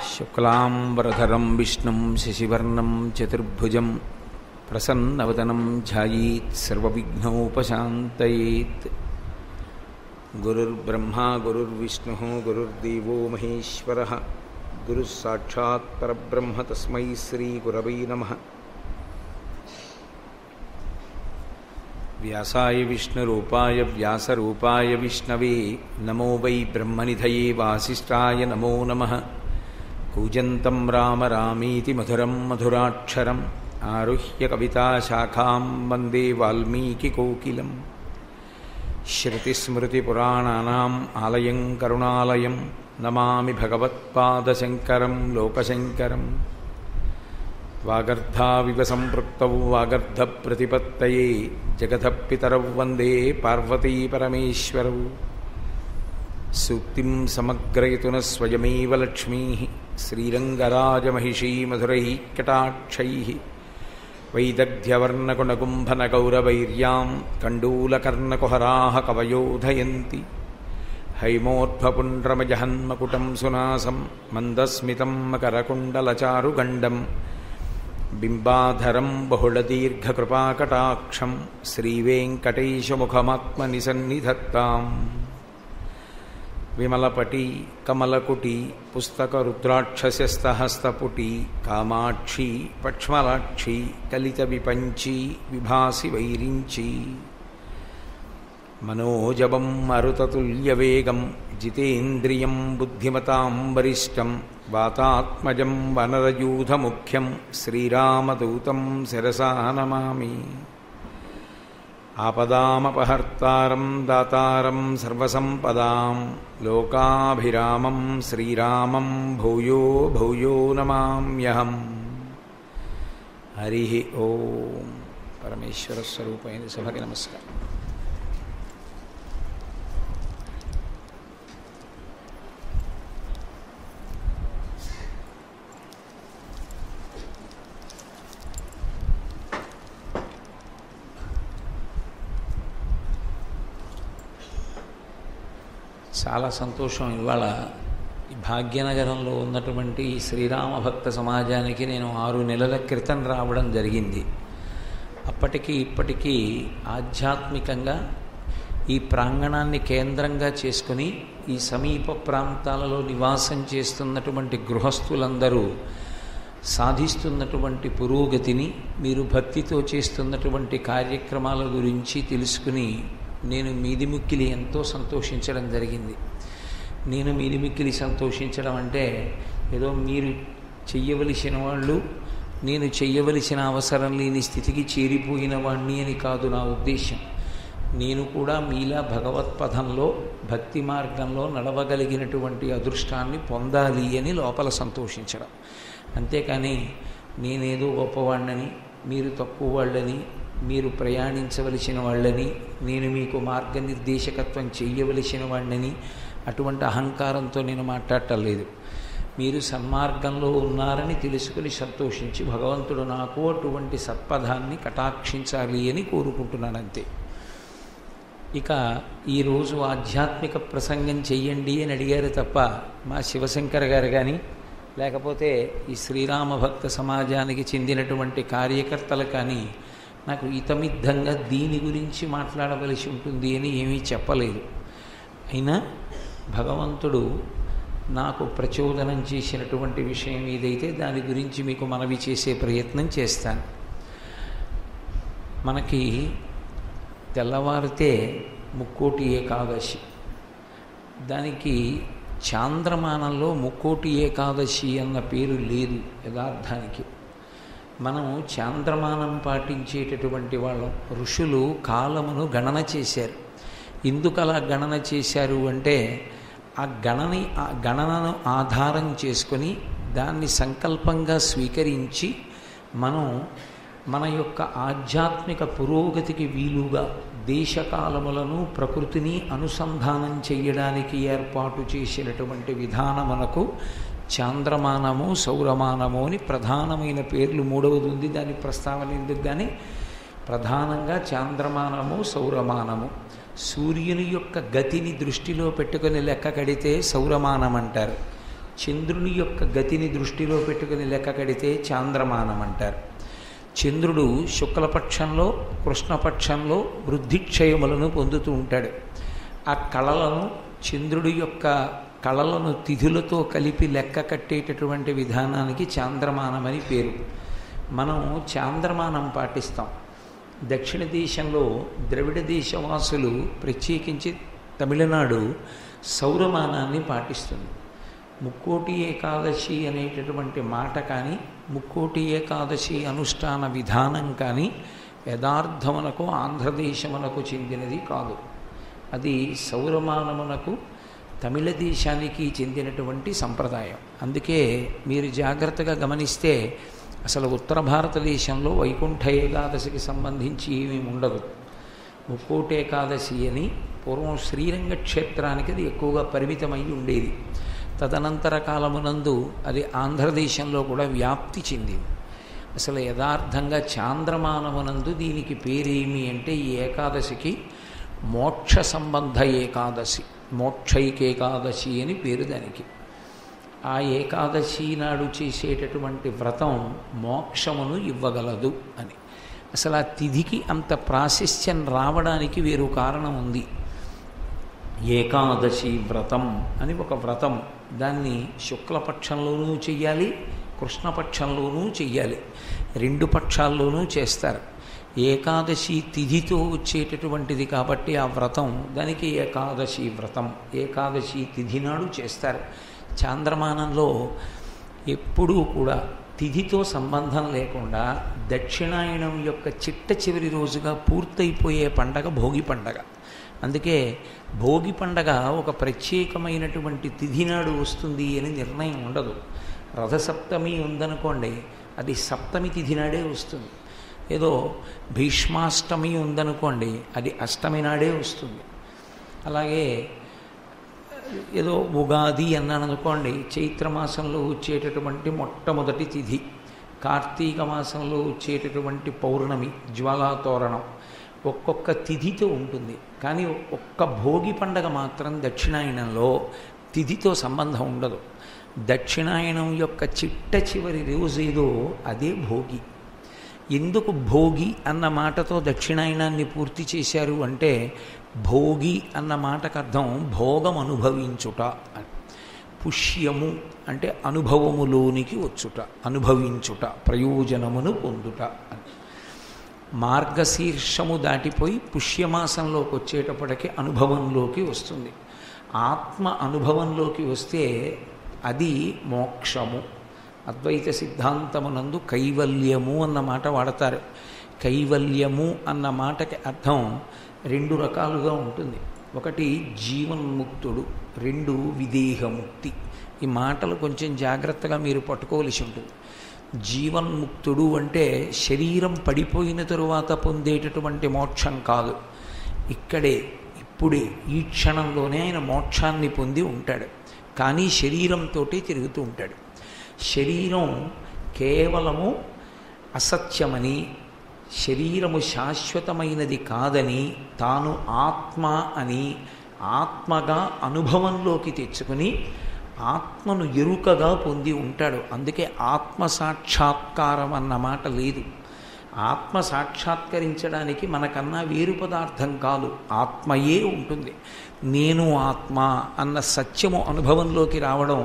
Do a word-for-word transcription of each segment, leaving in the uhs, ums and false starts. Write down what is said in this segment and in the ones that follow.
శుక్లాంబరధరం విష్ణుం శశివర్ణం చతుర్భుజం ప్రసన్నవదనం ధ్యాయేత్ సర్వవిఘ్నోపశాంతయేత్. గురుర్బ్రహ్మా గురుర్విష్ణుః గురుర్దేవో మహేశ్వరః గురుః సాక్షాత్ పరబ్రహ్మ తస్మై శ్రీ గురవై నమః. వ్యాసాయ విష్ణురూపాయ వ్యాసరూపాయ విష్ణవే నమో వై బ్రహ్మనిధయే వాసిష్ఠాయ నమో నమః. కూజంతం రామ రామీతి మధురం మధురాక్షరం ఆరుహ్య కవితాశాఖాం వందే వాల్మీకికోకిలం. శ్రుతిస్మృతిపురాణానాం ఆలయం కరుణాలయం నమామి భగవత్పాదశంకరం లోకశంకరం. వాగర్ధావివ సంపృక్తౌ వాగర్ధప్రతిపత్తయే జగతః పితరౌ వందే పార్వతీ పరమేశ్వరౌ. సూక్తిం సమగ్రయతున స్వయమేవ లక్ష్మీః శ్రీరంగరాజమహిషీ మధురైః కటాక్షైః. వైదగ్ధ్యవర్ణకుణగుంభనగౌరవైర్యాం కండూలకర్ణకుహరాः కవయోధయంతి. హైమోర్ధ్వపుండ్రమజహన్మకుటం సునాసం మందస్మితం మకరకుండలచారుగండం. బింబాధరం బహుళదీర్ఘకృపాకటాక్షం శ్రీవేంకటేశముఖమాత్మనిసన్నిధత్తాం. విమలపటి కమలకుటి పుస్తకరుద్రాక్షస్యస్తహస్తపుటి కామాక్షి పక్ష్మలాక్షి కలిత విపంచి విభాసి వైరించి. మనోజవం మరుతతుల్యవేగం జితేంద్రియం బుద్ధిమతాం వరిష్టం వాతాత్మజం వనరయూధముఖ్యం శ్రీరామదూతం శిరసా నమామి. ఆపదామపహర్తారం దాతారం సర్వసంపదాం లోకాభిరామం శ్రీరామం భూయో భూయో నమామ్యహం. హరి ఓం. పరమేశ్వర స్వరూపైన సభకి నమస్కారం. చాలా సంతోషం. ఇవాళ ఈ భాగ్యనగరంలో ఉన్నటువంటి శ్రీరామ భక్త సమాజానికి నేను ఆరు నెలల క్రితం రావడం జరిగింది. అప్పటికి ఇప్పటికీ ఆధ్యాత్మికంగా ఈ ప్రాంగణాన్ని కేంద్రంగా చేసుకుని ఈ సమీప ప్రాంతాలలో నివాసం చేస్తున్నటువంటి గృహస్థులందరూ సాధిస్తున్నటువంటి పురోగతిని, మీరు భక్తితో చేస్తున్నటువంటి కార్యక్రమాల గురించి తెలుసుకుని నేను మీది మిక్కిలి ఎంతో సంతోషించడం జరిగింది. నేను మీది మిక్కిలి సంతోషించడం అంటే ఏదో మీరు చెయ్యవలసిన వాళ్ళు, నేను చెయ్యవలసిన అవసరం లేని స్థితికి చేరిపోయిన వాణ్ణి అని కాదు నా ఉద్దేశం. నేను కూడా మీలా భగవత్పథంలో భక్తి మార్గంలో నడవగలిగినటువంటి అదృష్టాన్ని పొందాలి అని లోపల సంతోషించడం. అంతేకాని నేనేదో గొప్పవాణ్ణని, మీరు తక్కువ వాళ్ళని, మీరు ప్రయాణించవలసిన వాళ్ళని, నేను మీకు మార్గనిర్దేశకత్వం చెయ్యవలసిన వాడిని అటువంటి అహంకారంతో నేను మాట్లాడటం లేదు. మీరు సన్మార్గంలో ఉన్నారని తెలుసుకుని సంతోషించి భగవంతుడు నాకు అటువంటి సత్పథాన్ని కటాక్షించాలి అని కోరుకుంటున్నాను అంతే. ఇక ఈరోజు ఆధ్యాత్మిక ప్రసంగం చెయ్యండి అని అడిగారు తప్ప మా శివశంకర్ గారు కానీ లేకపోతే ఈ శ్రీరామ భక్త సమాజానికి చెందినటువంటి కార్యకర్తలు కానీ నాకు ఇతమిద్ధంగా దీని గురించి మాట్లాడవలసి ఉంటుంది అని ఏమీ చెప్పలేదు. అయినా భగవంతుడు నాకు ప్రచోదనం చేసినటువంటి విషయం ఏదైతే దాని గురించి మీకు మనవి చేసే ప్రయత్నం చేస్తాను. మనకి తెల్లవారితే ముక్కోటి ఏకాదశి, దానికి చాంద్రమానంలో ముక్కోటి ఏకాదశి అన్న పేరు లేదు యథార్థానికి. మనం చాంద్రమానం పాటించేటటువంటి వాళ్ళం. ఋషులు కాలమును గణన చేశారు. ఎందుకు అలా గణన చేశారు అంటే ఆ గణని ఆ గణనను ఆధారం చేసుకొని దాన్ని సంకల్పంగా స్వీకరించి మనం మన యొక్క ఆధ్యాత్మిక పురోగతికి వీలుగా దేశకాలములను ప్రకృతిని అనుసంధానం చేయడానికి ఏర్పాటు చేసినటువంటి విధానమునకు చాంద్రమానము సౌరమానము అని ప్రధానమైన పేర్లు మూడవది ఉంది. దాని ప్రస్తావన ఎందుకు కానీ ప్రధానంగా చాంద్రమానము సౌరమానము. సూర్యుని యొక్క గతిని దృష్టిలో పెట్టుకొని లెక్క కడితే సౌరమానం అంటారు. చంద్రుని యొక్క గతిని దృష్టిలో పెట్టుకుని లెక్క కడితే చాంద్రమానం అంటారు. చంద్రుడు శుక్లపక్షంలో కృష్ణపక్షంలో వృద్ధిక్షయములను పొందుతూ ఉంటాడు. ఆ కళలను చంద్రుడి యొక్క కళలను తిథులతో కలిపి లెక్క కట్టేటటువంటి విధానానికి చాంద్రమానమని పేరు. మనం చాంద్రమానం పాటిస్తాం. దక్షిణ దేశంలో ద్రవిడ దేశవాసులు, ప్రత్యేకించి తమిళనాడు సౌరమానాన్ని పాటిస్తుంది. ముక్కోటి ఏకాదశి అనేటటువంటి మాట కానీ, ముక్కోటి ఏకాదశి అనుష్ఠాన విధానం కానీ యథార్థమునకు ఆంధ్రదేశమునకు చెందినది కాదు. అది సౌరమానమునకు తమిళ దేశానికి చెందినటువంటి సంప్రదాయం. అందుకే మీరు జాగ్రత్తగా గమనిస్తే అసలు ఉత్తర భారతదేశంలో వైకుంఠ ఏకాదశికి సంబంధించి ఏమీ ఉండదు. ముక్కోటి ఏకాదశి అని పూర్వం శ్రీరంగ క్షేత్రానికి అది ఎక్కువగా పరిమితమై ఉండేది. తదనంతర కాలమునందు అది ఆంధ్రదేశంలో కూడా వ్యాప్తి చెందింది. అసలు యథార్థంగా చాంద్రమానమునందు దీనికి పేరేమి అంటే ఈ ఏకాదశికి మోక్ష సంబంధ ఏకాదశి, మోక్షైకేకాదశి అని పేరు దానికి. ఆ ఏకాదశి నాడు చేసేటటువంటి వ్రతం మోక్షమును ఇవ్వగలదు అని. అసలు ఆ తిథికి అంత ప్రాశస్త్యం రావడానికి వేరు కారణం ఉంది. ఏకాదశి వ్రతం అని ఒక వ్రతం, దాన్ని శుక్లపక్షంలోనూ చెయ్యాలి, కృష్ణపక్షంలోనూ చెయ్యాలి, రెండు పక్షాల్లోనూ చేస్తారు. ఏకాదశి తిథితో వచ్చేటటువంటిది కాబట్టి ఆ వ్రతం, దానికి ఏకాదశి వ్రతం, ఏకాదశి తిథి నాడు చేస్తారు. చాంద్రమానంలో ఎప్పుడూ కూడా తిథితో సంబంధం లేకుండా దక్షిణాయనం యొక్క చిట్ట చివరి రోజుగా పూర్తయిపోయే పండగ భోగి పండగ. అందుకే భోగి పండగ ఒక ప్రత్యేకమైనటువంటి తిథి నాడు వస్తుంది అని నిర్ణయం ఉండదు. రథసప్తమి ఉందనుకోండి, అది సప్తమి తిథి నాడే వస్తుంది. ఏదో భీష్మాష్టమి ఉందనుకోండి, అది అష్టమి నాడే వస్తుంది. అలాగే ఏదో ఉగాది అన్నాను అనుకోండి, చైత్రమాసంలో వచ్చేటటువంటి మొట్టమొదటి తిథి, కార్తీక మాసంలో వచ్చేటటువంటి పౌర్ణమి, జ్వాలాతోరణం, ఒక్కొక్క తిథితో ఉంటుంది. కానీ ఒక్క భోగి పండగ మాత్రం దక్షిణాయనంలో తిథితో సంబంధం ఉండదు. దక్షిణాయనం యొక్క చిట్ట చివరి రోజు ఏదో అదే భోగి. ఎందుకు భోగి అన్న మాటతో దక్షిణాయనాన్ని పూర్తి చేశారు అంటే, భోగి అన్న మాటకు అర్థం భోగం అనుభవించుట అని. పుష్యము అంటే అనుభవములోనికి వచ్చుట, అనుభవించుట, ప్రయోజనమును పొందుట అని. మార్గశీర్షము దాటిపోయి పుష్యమాసంలోకి వచ్చేటప్పటికి అనుభవంలోకి వస్తుంది. ఆత్మ అనుభవంలోకి వస్తే అది మోక్షము. అద్వైత సిద్ధాంతమునందు కైవల్యము అన్న మాట వాడతారు. కైవల్యము అన్న మాటకి అర్థం రెండు రకాలుగా ఉంటుంది. ఒకటి జీవన్ముక్తుడు, రెండు విదేహముక్తి. ఈ మాటలు కొంచెం జాగ్రత్తగా మీరు పట్టుకోవలసి ఉంటుంది. జీవన్ముక్తుడు అంటే శరీరం పడిపోయిన తరువాత పొందేటటువంటి మోక్షం కాదు. ఇక్కడే ఇప్పుడే ఈ క్షణంలోనే ఆయన మోక్షాన్ని పొంది ఉంటాడు. కానీ శరీరంతో తిరుగుతూ ఉంటాడు. శరీరం కేవలము అసత్యమని, శరీరము శాశ్వతమైనది కాదని, తాను ఆత్మ అని ఆత్మగా అనుభవంలోకి తెచ్చుకుని ఆత్మను ఎరుకగా పొంది ఉంటాడు. అందుకే ఆత్మ సాక్షాత్కారం అన్న మాట లేదు. ఆత్మ సాక్షాత్కరించడానికి మనకన్నా వేరు పదార్థం కాదు, ఆత్మయే ఉంటుంది. నేను ఆత్మ అన్న సత్యము అనుభవంలోకి రావడం,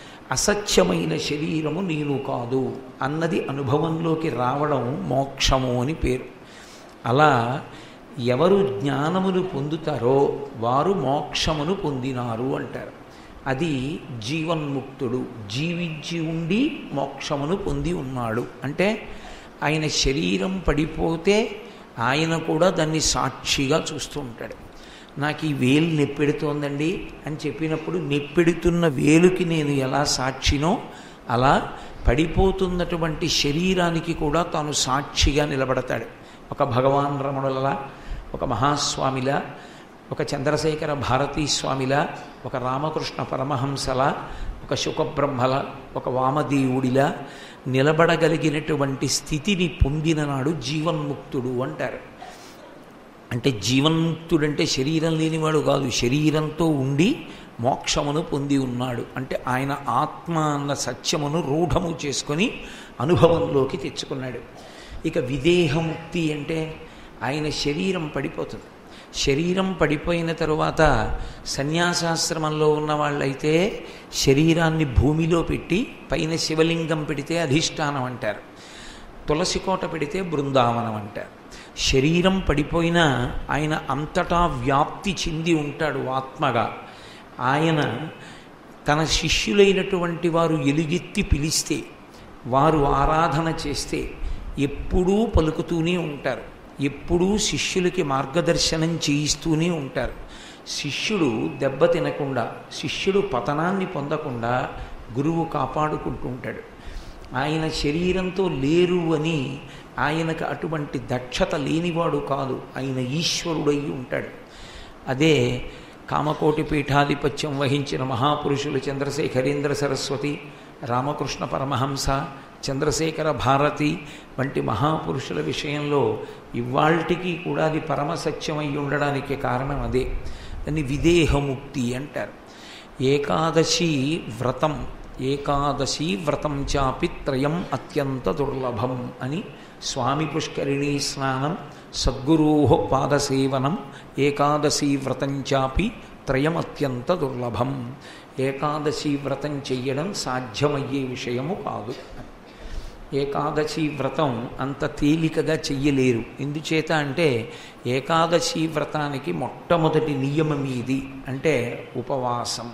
అసత్యమైన శరీరము నేను కాదు అన్నది అనుభవంలోకి రావడం మోక్షము అని పేరు. అలా ఎవరు జ్ఞానమును పొందుతారో వారు మోక్షమును పొందినారు అంటారు. అది జీవన్ముక్తుడు, జీవించి ఉండి మోక్షమును పొంది ఉన్నాడు అంటే ఆయన శరీరం పడిపోతే ఆయన కూడా దాన్ని సాక్షిగా చూస్తూ ఉంటాడు. నాకు ఈ వేలు నెప్పెడుతోందండి అని చెప్పినప్పుడు నెప్పెడుతున్న వేలుకి నేను ఎలా సాక్షినో అలా పడిపోతున్నటువంటి శరీరానికి కూడా తాను సాక్షిగా నిలబడతాడు. ఒక భగవాన్ రమణులలా, ఒక మహాస్వామిలా, ఒక చంద్రశేఖర భారతీ స్వామిలా, ఒక రామకృష్ణ పరమహంసలా, ఒక శుకబ్రహ్మల, ఒక వామదేవుడిలా నిలబడగలిగినటువంటి స్థితిని పొందిన నాడు జీవన్ముక్తుడు అంటారు. అంటే జీవన్ముక్తుడంటే శరీరం లేనివాడు కాదు, శరీరంతో ఉండి మోక్షమును పొంది ఉన్నాడు. అంటే ఆయన ఆత్మ అన్న సత్యమును రూఢము చేసుకొని అనుభవంలోకి తెచ్చుకున్నాడు. ఇక విదేహముక్తి అంటే ఆయన శరీరం పడిపోతుంది. శరీరం పడిపోయిన తరువాత సన్యాసాశ్రమంలో ఉన్న వాళ్ళైతే శరీరాన్ని భూమిలో పెట్టి పైన శివలింగం పెడితే అధిష్టానం అంటారు, తులసి కోట పెడితే బృందావనం అంటారు. శరీరం పడిపోయినా ఆయన అంతటా వ్యాప్తి చెంది ఉంటాడు ఆత్మగా. ఆయన తన శిష్యులైనటువంటి వారు ఎలుగెత్తి పిలిస్తే, వారు ఆరాధన చేస్తే ఎప్పుడూ పలుకుతూనే ఉంటారు, ఎప్పుడూ శిష్యులకి మార్గదర్శనం చేయిస్తూనే ఉంటారు. శిష్యుడు దెబ్బ తినకుండా, శిష్యుడు పతనాన్ని పొందకుండా గురువు కాపాడుకుంటూ ఉంటాడు. ఆయన శరీరంతో లేరు అని ఆయనకు అటువంటి దక్షత లేనివాడు కాదు, ఆయన ఈశ్వరుడై ఉంటాడు. అదే కామకోటి పీఠాధిపత్యం వహించిన మహాపురుషులు చంద్రశేఖరేంద్ర సరస్వతి, రామకృష్ణ పరమహంస, చంద్రశేఖర భారతి వంటి మహాపురుషుల విషయంలో ఇవాల్టికి కూడా అది పరమసత్యమై ఉండడానికి కారణం అదే. దాన్ని విదేహముక్తి అంటారు. ఏకాదశి వ్రతం, ఏకాదశి వ్రతం చాపి త్రయం అత్యంత దుర్లభం అని స్వామి పుష్కరిణీ స్నానం, సద్గురోః పాదసేవనం, ఏకాదశి వ్రతం చాపి త్రయం అత్యంత దుర్లభం. ఏకాదశి వ్రతం చెయ్యడం సాధ్యమయ్యే విషయము కాదు. ఏకాదశి వ్రతం అంత తేలికగా చెయ్యలేరు. ఎందుచేత అంటే ఏకాదశి వ్రతానికి మొట్టమొదటి నియమం ఇది, అంటే ఉపవాసం.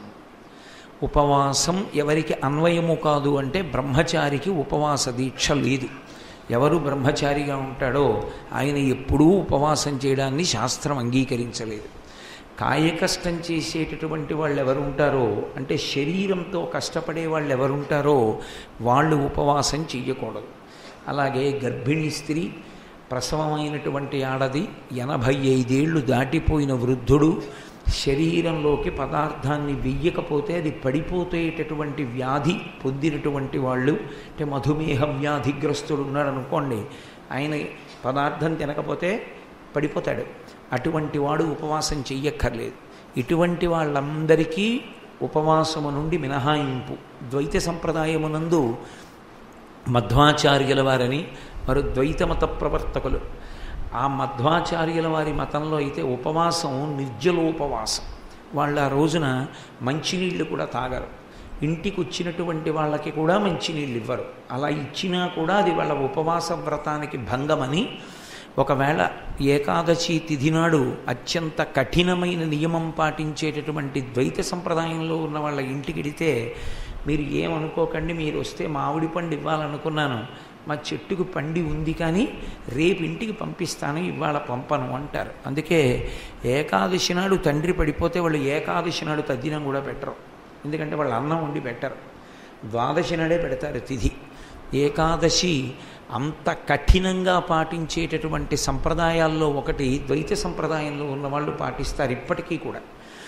ఉపవాసం ఎవరికి అన్వయము కాదు అంటే బ్రహ్మచారికి ఉపవాస దీక్ష లేదు. ఎవరు బ్రహ్మచారిగా ఉంటాడో ఆయన ఎప్పుడూ ఉపవాసం చేయడాన్ని శాస్త్రం అంగీకరించలేదు. కాయకష్టం చేసేటటువంటి వాళ్ళు ఎవరు ఉంటారో, అంటే శరీరంతో కష్టపడే వాళ్ళు ఎవరుంటారో వాళ్ళు ఉపవాసం చెయ్యకూడదు. అలాగే గర్భిణీ స్త్రీ, ప్రసవమైనటువంటి ఆడది, ఎనభై ఐదేళ్లు దాటిపోయిన వృద్ధుడు, శరీరంలోకి పదార్థాన్ని వెయ్యకపోతే అది పడిపోతేటటువంటి వ్యాధి పొందినటువంటి వాళ్ళు, అంటే మధుమేహ వ్యాధిగ్రస్తుడు ఉన్నాడు అనుకోండి, ఆయన పదార్థం తినకపోతే పడిపోతాడు, అటువంటి వాడు ఉపవాసం చెయ్యక్కర్లేదు. ఇటువంటి వాళ్ళందరికీ ఉపవాసము నుండి మినహాయింపు. ద్వైత సంప్రదాయమునందు మధ్వాచార్యుల వారని వారు ద్వైతమత ప్రవర్తకులు. ఆ మధ్వాచార్యుల వారి మతంలో అయితే ఉపవాసం నిర్జలోపవాసం. వాళ్ళు ఆ రోజున మంచినీళ్ళు కూడా తాగరు, ఇంటికి వచ్చినటువంటి వాళ్ళకి కూడా మంచినీళ్ళు ఇవ్వరు. అలా ఇచ్చినా కూడా అది వాళ్ళ ఉపవాస వ్రతానికి భంగమని, ఒకవేళ ఏకాదశి తిథి నాడు అత్యంత కఠినమైన నియమం పాటించేటటువంటి ద్వైత సంప్రదాయంలో ఉన్న వాళ్ళ ఇంటికి వెడితే, మీరు ఏమనుకోకండి, మీరు వస్తే మామిడి పండు ఇవ్వాలనుకున్నాను, మా చెట్టుకు పండి ఉంది కానీ రేపు ఇంటికి పంపిస్తాను, ఇవాళ పంపను అంటారు. అందుకే ఏకాదశి నాడు తండ్రి పడిపోతే వాళ్ళు ఏకాదశి నాడు తద్దినం కూడా పెట్టరు, ఎందుకంటే వాళ్ళు అన్నం వండి పెట్టరు, ద్వాదశి నాడే పెడతారు తిథి. ఏకాదశి అంత కఠినంగా పాటించేటటువంటి సంప్రదాయాల్లో ఒకటి ద్వైత సంప్రదాయంలో ఉన్నవాళ్ళు పాటిస్తారు ఇప్పటికీ కూడా.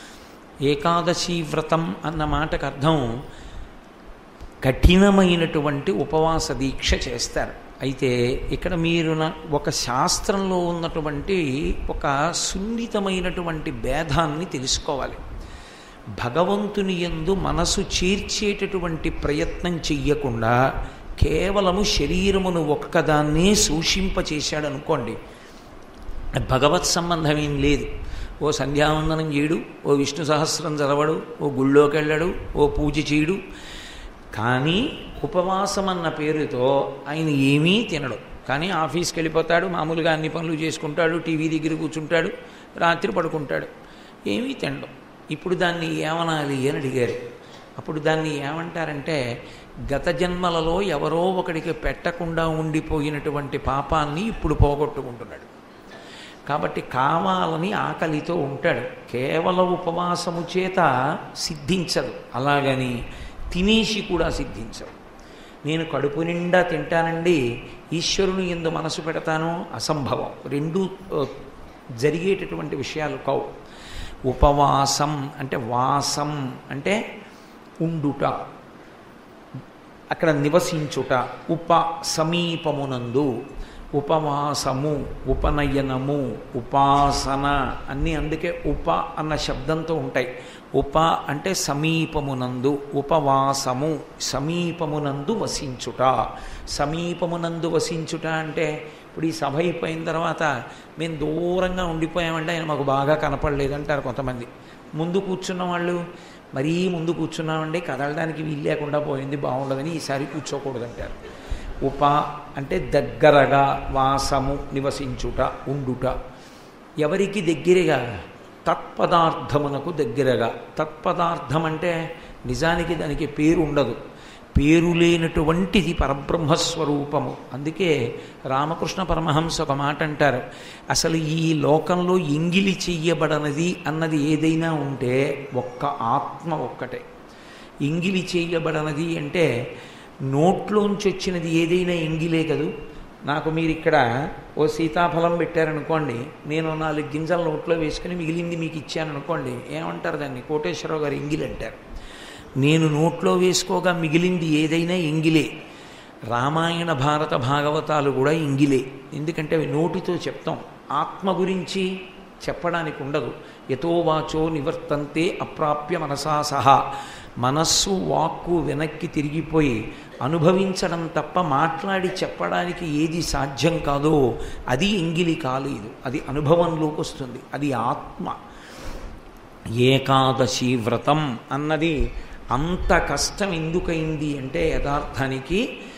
ఏకాదశి వ్రతం అన్న మాటకు అర్థం కఠినమైనటువంటి ఉపవాస దీక్ష చేస్తారు. అయితే ఇక్కడ మీరు ఒక శాస్త్రంలో ఉన్నటువంటి ఒక సున్నితమైనటువంటి భేదాన్ని తెలుసుకోవాలి. భగవంతుని యందు మనసు చేర్చేటటువంటి ప్రయత్నం చెయ్యకుండా కేవలము శరీరమును ఒక్కదాన్నే సూషింపచేశాడు అనుకోండి, భగవత్ సంబంధం ఏం లేదు. ఓ సంధ్యావందనం చేయడు, ఓ విష్ణు సహస్రం చదవడు, ఓ గుళ్ళోకి వెళ్ళడు, ఓ పూజ చేయడు, కానీ ఉపవాసం అన్న పేరుతో ఆయన ఏమీ తినడు. కానీ ఆఫీస్కి వెళ్ళిపోతాడు, మామూలుగా అన్ని పనులు చేసుకుంటాడు, టీవీ దగ్గర కూర్చుంటాడు, రాత్రి పడుకుంటాడు, ఏమీ తినడు. ఇప్పుడు దాన్ని ఏమనాలి అని అడిగారు. అప్పుడు దాన్ని ఏమంటారంటే, గత జన్మలలో ఎవరో ఒకడికి పెట్టకుండా ఉండిపోయినటువంటి పాపాన్ని ఇప్పుడు పోగొట్టుకుంటున్నాడు. కాబట్టి కావాలని ఆకలితో ఉంటాడు, కేవలం ఉపవాసము చేత సిద్ధించదు. అలాగని తినేసి కూడా సిద్ధించదు. నేను కడుపు నిండా తింటానండి, ఈశ్వరుని యందు మనసు పెడతాను, అసంభవం. రెండూ జరిగేటటువంటి విషయాలు కావు. ఉపవాసం అంటే వాసం అంటే ఉండుట, అక్కడ నివసించుట. ఉప సమీపమునందు, ఉపవాసము, ఉపనయనము, ఉపాసన అన్నీ అందుకే ఉప అన్న శబ్దంతో ఉంటాయి. ఉప అంటే సమీపమునందు, ఉపవాసము సమీపమునందు వసించుట. సమీపమునందు వసించుట అంటే ఇప్పుడు ఈ సభ అయిపోయిన తర్వాత మేము దూరంగా ఉండిపోయామంటే ఆయన మాకు బాగా కనపడలేదంటారు కొంతమంది. ముందు కూర్చున్న వాళ్ళు మరీ ముందు కూర్చున్నామండి, కదలడానికి వీలు లేకుండా పోయింది, బాగుండదని ఈసారి కూర్చోకూడదంటారు. ఉప అంటే దగ్గరగా, వాసము నివసించుట, ఉండుట. ఎవరికి దగ్గరగా? తత్పదార్థమునకు దగ్గరగా. తత్పదార్థం అంటే నిజానికి దానికి పేరు ఉండదు, పేరు లేనటువంటిది పరబ్రహ్మస్వరూపము. అందుకే రామకృష్ణ పరమహంస ఒక మాట అంటారు, అసలు ఈ లోకంలో ఎంగిలి చెయ్యబడనది అన్నది ఏదైనా ఉంటే ఒక్క ఆత్మ ఒక్కటే. ఎంగిలి చెయ్యబడనది అంటే నోట్లోంచి వచ్చినది ఏదైనా ఎంగిలే కదూ. నాకు మీరు ఇక్కడ ఓ సీతాఫలం పెట్టారనుకోండి, నేను నాలుగు గింజల నోట్లో వేసుకుని మిగిలింది మీకు ఇచ్చాననుకోండి, ఏమంటారు దాన్ని? కోటేశ్వరరావు గారు ఎంగిలి అంటారు. నేను నోట్లో వేసుకోగా మిగిలింది ఏదైనా ఎంగిలే. రామాయణ భారత భాగవతాలు కూడా ఎంగిలే. ఎందుకంటే అవి నోటితో చెప్తాం, ఆత్మ గురించి చెప్పడానికి ఉండదు. యతో వాచో నివర్తంతే అప్రాప్య మనసా సహా. మనస్సు వాక్కు వెనక్కి తిరిగిపోయి అనుభవించడం తప్ప మాట్లాడి చెప్పడానికి ఏది సాధ్యం కాదో అది ఎంగిలి కాలేదు, అది అనుభవంలోకి వస్తుంది, అది ఆత్మ. ఏకాదశి వ్రతం అన్నది అంత కష్టం ఎందుకైంది అంటే యథార్థానికి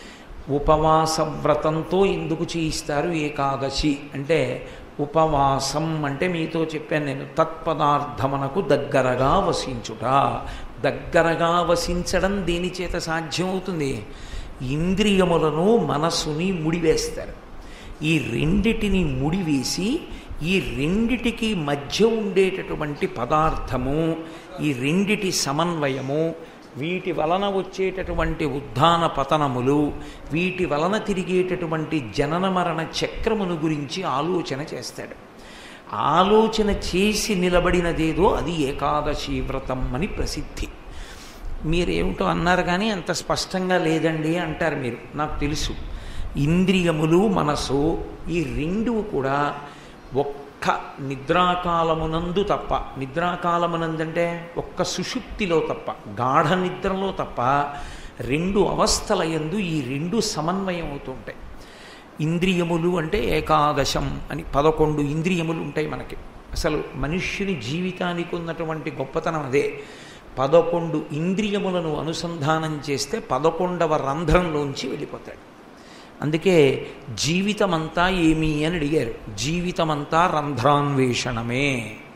ఉపవాస వ్రతంతో ఎందుకు చేయిస్తారు ఏకాదశి అంటే, ఉపవాసం అంటే మీతో చెప్పాను నేను, తత్పదార్థమునకు దగ్గరగా వసించుట. దగ్గరగా వసించడం దేని చేత సాధ్యం అవుతుంది? ఇంద్రియములను మనస్సుని ముడివేస్తారు. ఈ రెండిటిని ముడివేసి ఈ రెండిటికి మధ్య ఉండేటటువంటి పదార్థము, ఈ రెండిటి సమన్వయము, వీటి వలన వచ్చేటటువంటి ఉద్ధాన పతనములు, వీటి వలన తిరిగేటటువంటి జనన మరణ చక్రమును గురించి ఆలోచన చేస్తాడు. ఆలోచన చేసి నిలబడినదేదో అది ఏకాదశి వ్రతం అని ప్రసిద్ధి. మీరేమిటో అన్నారు కానీ అంత స్పష్టంగా లేదండి అంటారు మీరు. నాకు తెలుసు, ఇంద్రియములు మనసు ఈ రెండు కూడా ఒక్క నిద్రాకాలమునందు తప్ప, నిద్రాకాలమునందంటే ఒక్క సుషుప్తిలో తప్ప, గాఢ నిద్రలో తప్ప రెండు అవస్థల యందు ఈ రెండు సమన్వయం అవుతుంటాయి. ఇంద్రియములు అంటే ఏకాదశం అని పదకొండు ఇంద్రియములు ఉంటాయి మనకి. అసలు మనుష్యుని జీవితానికి ఉన్నటువంటి గొప్పతనం అదే. పదకొండు ఇంద్రియములను అనుసంధానం చేస్తే పదకొండవ రంధ్రంలోంచి వెళ్ళిపోతాడు. అందుకే జీవితమంతా ఏమి అని అడిగారు. జీవితమంతా రంధ్రాన్వేషణమే.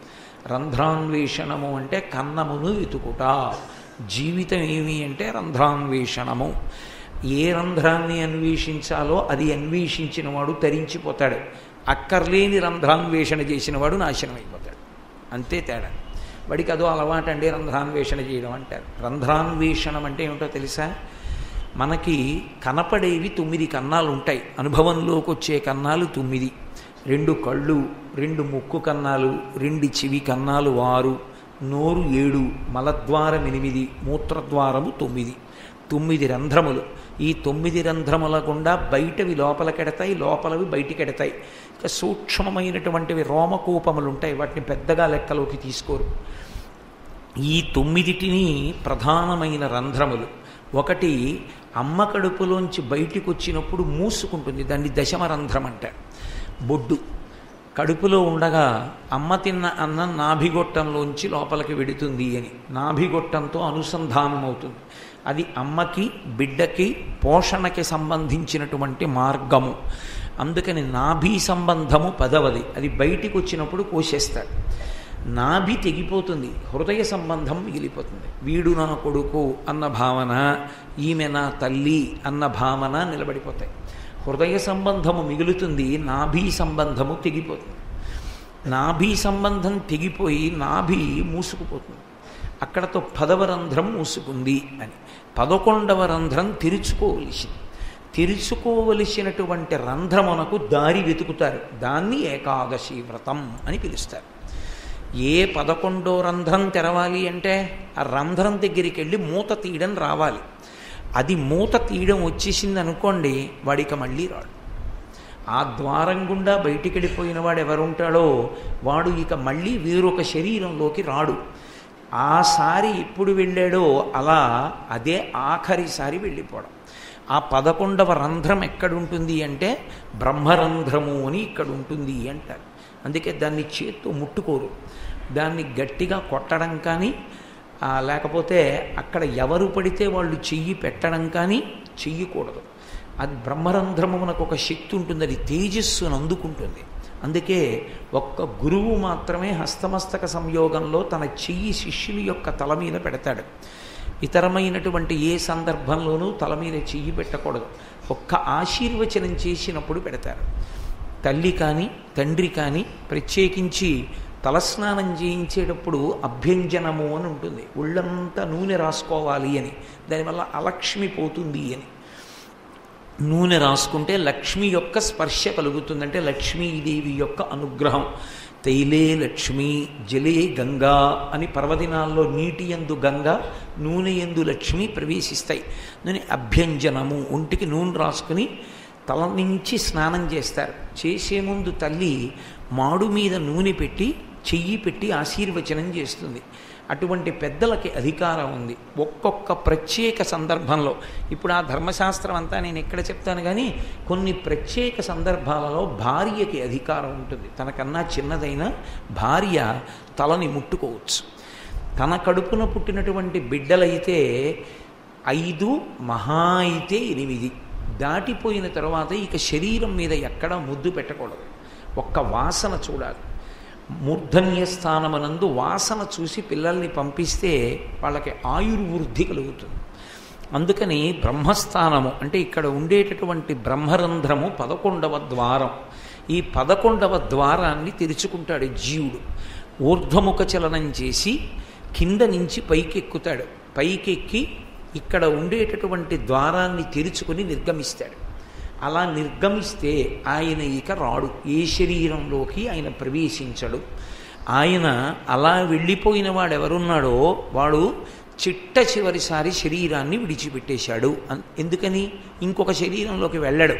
రంధ్రాన్వేషణము అంటే కన్నమును వెతుకుట. జీవితం ఏమి అంటే రంధ్రాన్వేషణము. ఏ రంధ్రాన్ని అన్వేషించాలో అది అన్వేషించిన వాడు తరించిపోతాడు, అక్కర్లేని రంధ్రాన్వేషణ చేసిన వాడు నాశనం అయిపోతాడు. అంతే తేడా. వాడికి అదో అలవాటు అండి రంధ్రాన్వేషణ చేయడం అంటారు. రంధ్రాన్వేషణం అంటే ఏమిటో తెలుసా? మనకి కనపడేవి తొమ్మిది కన్నాలు ఉంటాయి, అనుభవంలోకి వచ్చే కన్నాలు తొమ్మిది. రెండు కళ్ళు, రెండు ముక్కు కన్నాలు, రెండు చెవి కన్నాలు ఆరు, నోరు ఏడు, మలద్వారం ఎనిమిది, మూత్రద్వారము తొమ్మిది. తొమ్మిది రంధ్రములు. ఈ తొమ్మిది రంధ్రముల గుండా బయటవి లోపలికెడతాయి, లోపలవి బయటికెడతాయి. ఇక సూక్ష్మమైనటువంటివి రోమకూపములు ఉంటాయి, వాటిని పెద్దగా లెక్కలోకి తీసుకోరు. ఈ తొమ్మిదిటిని ప్రధానమైన రంధ్రములు. ఒకటి అమ్మ కడుపులోంచి బయటికి వచ్చినప్పుడు మూసుకుంటుంది, దాన్ని దశమరంధ్రం అంటారు. బొడ్డు కడుపులో ఉండగా అమ్మ తిన్న అన్నం నాభిగొట్టంలోంచి లోపలికి వెడుతుంది అని నాభిగొట్టంతో అనుసంధానం అవుతుంది. అది అమ్మకి బిడ్డకి పోషణకి సంబంధించినటువంటి మార్గము. అందుకని నాభి సంబంధము పదవది. అది బయటికి వచ్చినప్పుడు కోసేస్తాడు. నాభి తెగిపోతుంది, హృదయ సంబంధం మిగిలిపోతుంది. వీడు నా కొడుకు అన్న భావన, ఈమె నా తల్లి అన్న భావన నిలబడిపోతాయి. హృదయ సంబంధము మిగులుతుంది, నాభి సంబంధము తెగిపోతుంది. నాభి సంబంధం తెగిపోయి నాభి మూసుకుపోతుంది. అక్కడతో పదవ రంధ్రం మూసుకుంది అని. పదకొండవ రంధ్రం తెరుచుకోవలసింది. తెరుచుకోవలసినటువంటి రంధ్రమునకు దారి వెతుకుతారు. దాన్ని ఏకాదశి వ్రతం అని పిలుస్తారు. ఏ పదకొండో రంధ్రం తెరవాలి అంటే ఆ రంధ్రం దగ్గరికి వెళ్ళి మూత తీయడం రావాలి. అది మూత తీయడం వచ్చేసింది అనుకోండి, వాడిక మళ్ళీ రాడు. ఆ ద్వారం గుండా బయటికి వెళ్ళిపోయిన వాడు ఎవరుంటాడో వాడు ఇక మళ్ళీ వేరొక శరీరంలోకి రాడు. ఆసారి ఎప్పుడు వెళ్ళాడో అలా అదే ఆఖరిసారి వెళ్ళిపోవడం. ఆ పదకొండవ రంధ్రం ఎక్కడుంటుంది అంటే బ్రహ్మరంధ్రము అని ఇక్కడ ఉంటుంది అంటారు. అందుకే దాన్ని చేత్తో ముట్టుకోరు. దాన్ని గట్టిగా కొట్టడం కానీ లేకపోతే అక్కడ ఎవరు పడితే వాళ్ళు చెయ్యి పెట్టడం కానీ చెయ్యకూడదు. అది బ్రహ్మరంధ్రమునకు ఒక శక్తి ఉంటుంది, అది తేజస్సును అందుకుంటుంది. అందుకే ఒక్క గురువు మాత్రమే హస్తమస్తక సంయోగంలో తన చెయ్యి శిష్యుని యొక్క తల మీద పెడతాడు. ఇతరమైనటువంటి ఏ సందర్భంలోనూ తల మీద చెయ్యి పెట్టకూడదు. ఒక్క ఆశీర్వచనం చేసినప్పుడు పెడతారు. తల్లి కానీ తండ్రి కానీ ప్రత్యేకించి తలస్నానం చేయించేటప్పుడు అభ్యంజనము అని ఉంటుంది. ఒళ్ళంతా నూనె రాసుకోవాలి అని, దానివల్ల అలక్ష్మి పోతుంది అని. నూనె రాసుకుంటే లక్ష్మి యొక్క స్పర్శ కలుగుతుందంటే లక్ష్మీదేవి యొక్క అనుగ్రహం. తైలే లక్ష్మి జలే గంగా అని పర్వదినాల్లో నీటి యందు గంగా, నూనె యందు లక్ష్మి ప్రవేశిస్తాయి. నూనె అభ్యంజనము, ఒంటికి నూనె రాసుకుని తల నుంచి స్నానం చేస్తారు. చేసే ముందు తల్లి మాడు మీద నూనె పెట్టి చెయ్యి పెట్టి ఆశీర్వచనం చేస్తుంది. అటువంటి పెద్దలకి అధికారం ఉంది. ఒక్కొక్క ప్రత్యేక సందర్భంలో, ఇప్పుడు ఆ ధర్మశాస్త్రం అంతా నేను ఎక్కడ చెప్తాను కానీ కొన్ని ప్రత్యేక సందర్భాలలో భార్యకి అధికారం ఉంటుంది. తనకన్నా చిన్నదైన భార్య తలని ముట్టుకోవచ్చు. తన కడుపున పుట్టినటువంటి బిడ్డలైతే ఐదు, మహా అయితే ఎనిమిది దాటిపోయిన తర్వాత ఇక శరీరం మీద ఎక్కడా ముద్దు పెట్టకూడదు. ఒక్క వాసన చూడాలి. మూర్ధన్య స్థానమనందు వాసన చూసి పిల్లల్ని పంపిస్తే వాళ్ళకి ఆయుర్వృద్ధి కలుగుతుంది. అందుకని బ్రహ్మస్థానము అంటే ఇక్కడ ఉండేటటువంటి బ్రహ్మరంధ్రము పదకొండవ ద్వారం. ఈ పదకొండవ ద్వారాన్ని తెరుచుకుంటాడు జీవుడు. ఊర్ధ్వముఖ చలనం చేసి కింద నుంచి పైకెక్కుతాడు. పైకెక్కి ఇక్కడ ఉండేటటువంటి ద్వారాన్ని తెరుచుకొని నిర్గమిస్తాడు. అలా నిర్గమిస్తే ఆయన ఇక రాడు, ఏ శరీరంలోకి ఆయన ప్రవేశించడు. ఆయన అలా వెళ్ళిపోయిన వాడు ఎవరున్నాడో వాడు చిట్ట చివరిసారి శరీరాన్ని విడిచిపెట్టేశాడు. ఎందుకని? ఇంకొక శరీరంలోకి వెళ్ళడు.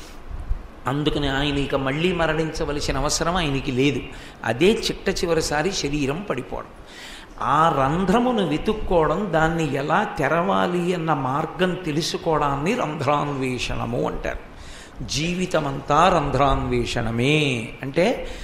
అందుకని ఆయన ఇక మళ్ళీ మరణించవలసిన అవసరం ఆయనకి లేదు. అదే చిట్ట చివరిసారి శరీరం పడిపోవడం. ఆ రంధ్రమును వెతుక్కోవడం, దాన్ని ఎలా తెరవాలి అన్న మార్గం తెలుసుకోవడాన్ని రంధ్రాన్వేషణము అంటారు. జీవితమంతా రంధ్రాన్వేషణమే. అంటే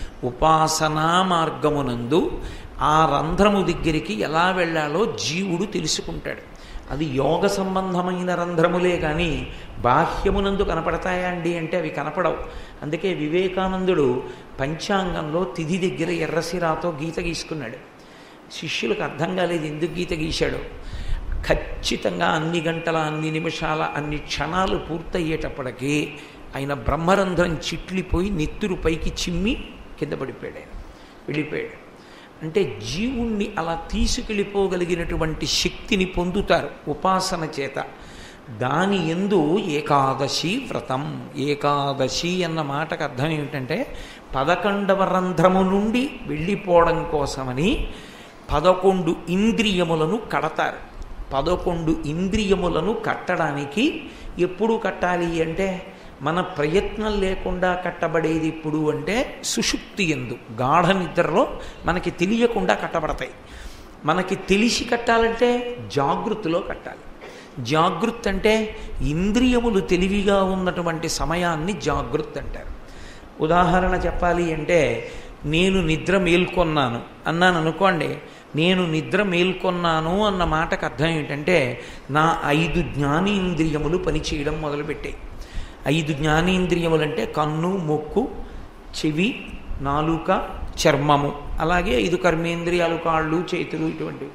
ఉపాసనా మార్గమునందు ఆ రంధ్రము దగ్గరికి ఎలా వెళ్ళాలో జీవుడు తెలుసుకుంటాడు. అది యోగ సంబంధమైన రంధ్రములే కానీ బాహ్యమునందు కనపడతాయా అండి అంటే అవి కనపడవు. అందుకే వివేకానందుడు పంచాంగంలో తిథి దగ్గర ఎర్రసిరాతో గీత గీసుకున్నాడు. శిష్యులకు అర్థం కాలేదు ఎందుకు గీత గీశాడో. ఖచ్చితంగా అన్ని గంటల అన్ని నిమిషాల అన్ని క్షణాలు పూర్తయ్యేటప్పటికీ ఆయన బ్రహ్మరంధ్రం చిట్లిపోయి నెత్తురు పైకి చిమ్మి కింద పడిపోయాడు. ఆయన వెళ్ళిపోయాడు. అంటే జీవుణ్ణి అలా తీసుకెళ్ళిపోగలిగినటువంటి శక్తిని పొందుతారు ఉపాసన చేత. దాని యందు ఏకాదశి వ్రతం. ఏకాదశి అన్న మాటకు అర్థం ఏమిటంటే పదకొండవ రంధ్రము నుండి వెళ్ళిపోవడం కోసమని పదకొండు ఇంద్రియములను కడతారు. పదకొండు ఇంద్రియములను కట్టడానికి ఎప్పుడు కట్టాలి అంటే మన ప్రయత్నం లేకుండా కట్టబడేది ఇప్పుడు అంటే సుషుప్తి యందు, గాఢ నిద్రలో మనకి తెలియకుండా కట్టబడతాయి. మనకి తెలిసి కట్టాలంటే జాగృతిలో కట్టాలి. జాగృత్ అంటే ఇంద్రియములు తెలివిగా ఉన్నటువంటి సమయాన్ని జాగృత్ అంటారు. ఉదాహరణ చెప్పాలి అంటే నేను నిద్ర మేల్కొన్నాను అన్నాను అనుకోండి. నేను నిద్ర మేల్కొన్నాను అన్న మాటకు అర్థం ఏంటంటే నా ఐదు జ్ఞానేంద్రియములు పనిచేయడం మొదలుపెట్టాయి. ఐదు జ్ఞానేంద్రియములు అంటే కన్ను, ముక్కు, చెవి, నాలుక, చర్మము, అలాగే ఐదు కర్మేంద్రియాలు కాళ్ళు, చేతులు, ఇటువంటివి.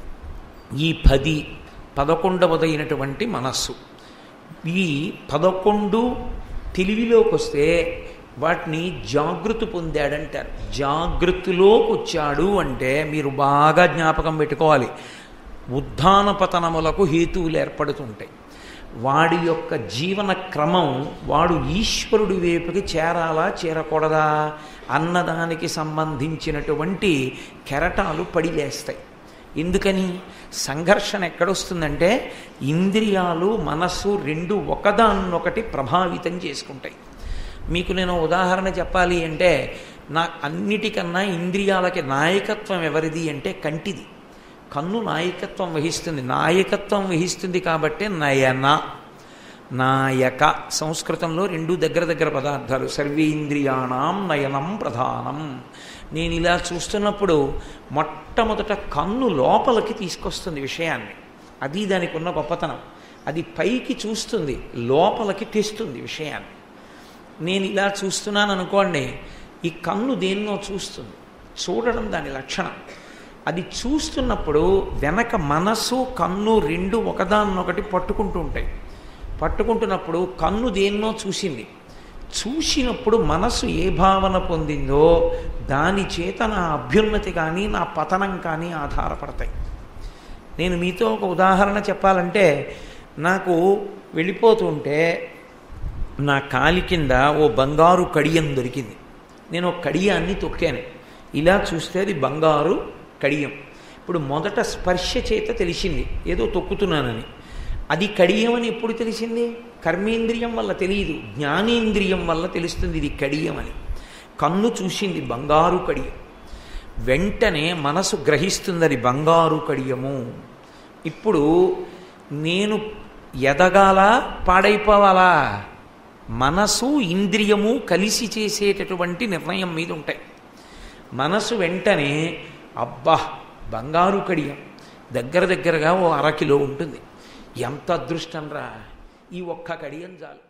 ఈ పది పదకొండవదైనటువంటి మనస్సు. ఈ పదకొండు తెలివిలోకి వస్తే వాటిని జాగృతి పొందాడంటారు. జాగృతిలోకి వచ్చాడు అంటే మీరు బాగా జ్ఞాపకం పెట్టుకోవాలి, ఉత్థాన పతనములకు హేతువులు ఏర్పడుతుంటాయి. వాడి యొక్క జీవన క్రమం వాడు ఈశ్వరుడి వైపుకి చేరాలా చేరకూడదా అన్నదానికి సంబంధించినటువంటి కెరటాలు పడిలేస్తాయి. ఎందుకని? సంఘర్షణ ఎక్కడొస్తుందంటే ఇంద్రియాలు మనస్సు రెండు ఒకదాన్నొకటి ప్రభావితం చేసుకుంటాయి. మీకు నేను ఉదాహరణ చెప్పాలి అంటే, నా అన్నిటికన్నా ఇంద్రియాలకి నాయకత్వం ఎవరిది అంటే కంటిది. కన్ను నాయకత్వం వహిస్తుంది. నాయకత్వం వహిస్తుంది కాబట్టి నయన, నాయక. సంస్కృతంలో రెండు దగ్గర దగ్గర పదార్థాలు. సర్వేంద్రియాణం నయనం ప్రధానం. నేను ఇలా చూస్తున్నప్పుడు మొట్టమొదట కన్ను లోపలికి తీసుకొస్తుంది విషయాన్ని. అది దానికి ఉన్న గొప్పతనం. అది పైకి చూస్తుంది, లోపలికి తెస్తుంది విషయాన్ని. నేను ఇలా చూస్తున్నాను అనుకోండి, ఈ కన్ను దేన్నో చూస్తుంది. చూడడం దాని లక్షణం. అది చూస్తున్నప్పుడు వెనక మనసు కన్ను రెండు ఒకదాన్నొకటి పట్టుకుంటూ ఉంటాయి. పట్టుకుంటున్నప్పుడు కన్ను దేన్నో చూసింది. చూసినప్పుడు మనసు ఏ భావన పొందిందో దాని చేత నా అభ్యున్నతి కానీ నా పతనం కానీ ఆధారపడతాయి. నేను మీతో ఒక ఉదాహరణ చెప్పాలంటే, నాకు వెళ్ళిపోతుంటే నా కాలి కింద ఓ బంగారు కడియం దొరికింది. నేను ఒక కడియాన్ని తొక్కాను. ఇలా చూస్తే అది బంగారు కడియం. ఇప్పుడు మొదట స్పర్శ చేత తెలిసింది ఏదో తొక్కుతున్నానని. అది కడియం అని ఎప్పుడు తెలిసింది? కర్మేంద్రియం వల్ల తెలియదు, జ్ఞానేంద్రియం వల్ల తెలుస్తుంది ఇది కడియం అని. కన్ను చూసింది బంగారు కడియం. వెంటనే మనసు గ్రహిస్తుంది అది బంగారు కడియము. ఇప్పుడు నేను ఎదగాల పాడైపోవాలా? మనసు ఇంద్రియము కలిసి చేసేటటువంటి నిర్ణయం మీద ఉంటాయి. మనసు వెంటనే అబ్బా బంగారు కడియం దగ్గర దగ్గరగా ఓ అరకిలో ఉంటుంది. ఎంత అదృష్టం రా, ఈ ఒక్క కడియం చాలు.